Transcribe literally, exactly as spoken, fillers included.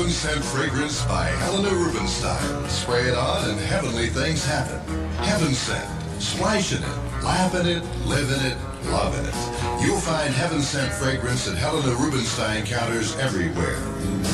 Heaven Sent Fragrance by Helena Rubinstein. Spray it on and heavenly things happen. Heaven Sent. Splash in it, laugh in it, live in it, love in it. You'll find Heaven Sent Fragrance at Helena Rubinstein counters everywhere.